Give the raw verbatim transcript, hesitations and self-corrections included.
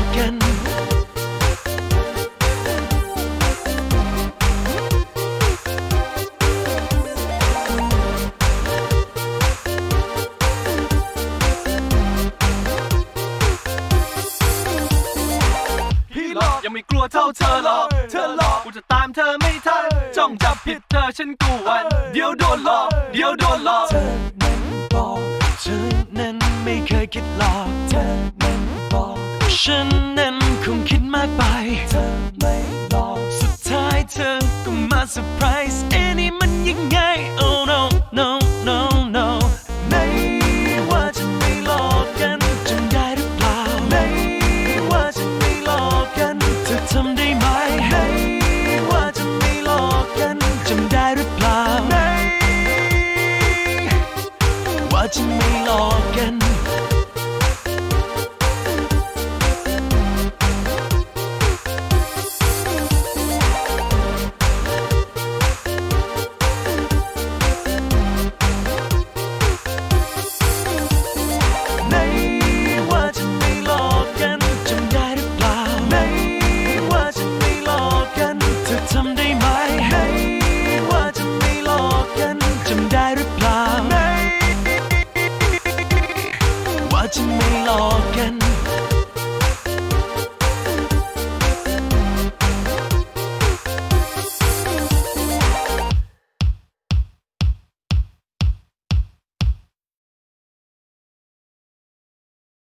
กันยังไม่กลัวเท่าเธอหรอกเธอหลอกกูจะตามเธอไม่ทันจ้องจับผิดเธอฉันกลัวเดี๋ยวโดนหลอกเดี๋ยวโดนหลอกเธอนั้นบอกเธอนั้นไม่เคยคิดหลอกเธอนั้นบอกฉันนั้น